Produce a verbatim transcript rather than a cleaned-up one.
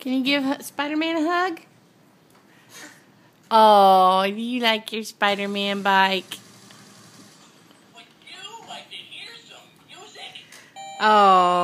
Can you give Spider-Man a hug? Oh, do you like your Spider-Man bike? Would you like to hear some music? Oh.